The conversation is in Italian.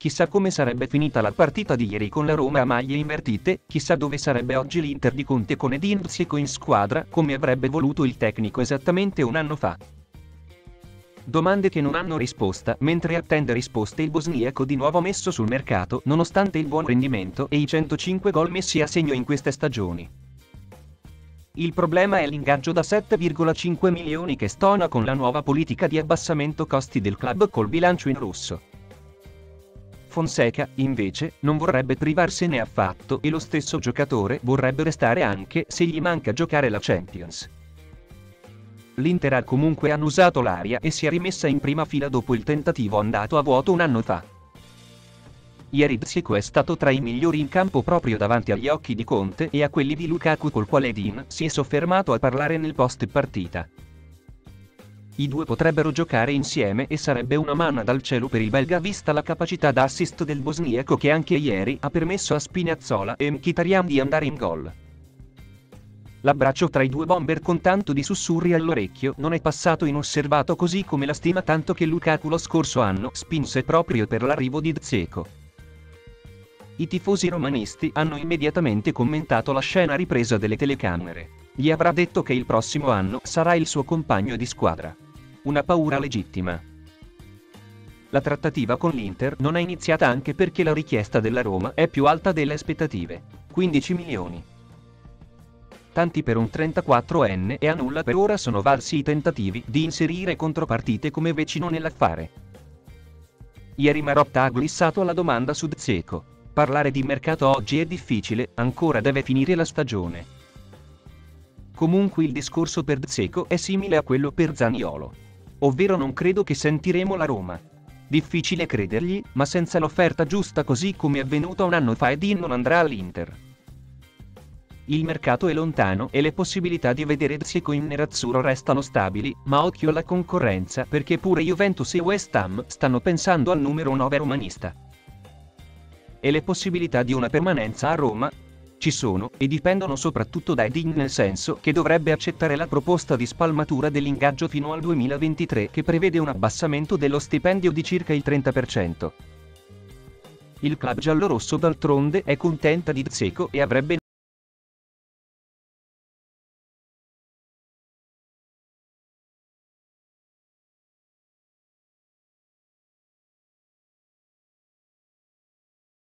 chissà come sarebbe finita la partita di ieri con la Roma a maglie invertite, chissà dove sarebbe oggi l'Inter di Conte con Edin Dzeko in squadra, come avrebbe voluto il tecnico esattamente un anno fa. Domande che non hanno risposta, mentre attende risposte il bosniaco di nuovo messo sul mercato, nonostante il buon rendimento e i 105 gol messi a segno in queste stagioni. Il problema è l'ingaggio da 7,5 milioni che stona con la nuova politica di abbassamento costi del club col bilancio in rosso. Fonseca, invece, non vorrebbe privarsene affatto e lo stesso giocatore vorrebbe restare anche se gli manca giocare la Champions. L'Inter ha comunque annusato l'aria e si è rimessa in prima fila dopo il tentativo andato a vuoto un anno fa. Ieri Dzeko è stato tra i migliori in campo proprio davanti agli occhi di Conte e a quelli di Lukaku, col quale Edin si è soffermato a parlare nel post partita. I due potrebbero giocare insieme e sarebbe una manna dal cielo per il belga vista la capacità da assist del bosniaco che anche ieri ha permesso a Spinazzola e Mkhitaryan di andare in gol. L'abbraccio tra i due bomber con tanto di sussurri all'orecchio non è passato inosservato, così come la stima tanto che Lukaku lo scorso anno spinse proprio per l'arrivo di Dzeko. I tifosi romanisti hanno immediatamente commentato la scena ripresa dalle telecamere. Gli avrà detto che il prossimo anno sarà il suo compagno di squadra. Una paura legittima. La trattativa con l'Inter non è iniziata anche perché la richiesta della Roma è più alta delle aspettative. 15 milioni. Tanti per un 34enne e a nulla per ora sono valsi i tentativi di inserire contropartite come vicino nell'affare. Ieri Marotta ha glissato alla domanda su Dzeko. Parlare di mercato oggi è difficile, ancora deve finire la stagione. Comunque il discorso per Dzeko è simile a quello per Zaniolo. Ovvero non credo che sentiremo la Roma. Difficile credergli, ma senza l'offerta giusta, così come è avvenuto un anno fa, Edin non andrà all'Inter. Il mercato è lontano e le possibilità di vedere Dzeko in nerazzurro restano stabili, ma occhio alla concorrenza perché pure Juventus e West Ham stanno pensando al numero 9 romanista. E le possibilità di una permanenza a Roma? Ci sono, e dipendono soprattutto da Edin, nel senso che dovrebbe accettare la proposta di spalmatura dell'ingaggio fino al 2023 che prevede un abbassamento dello stipendio di circa il 30%. Il club giallorosso d'altronde è contenta di Dzeko e avrebbe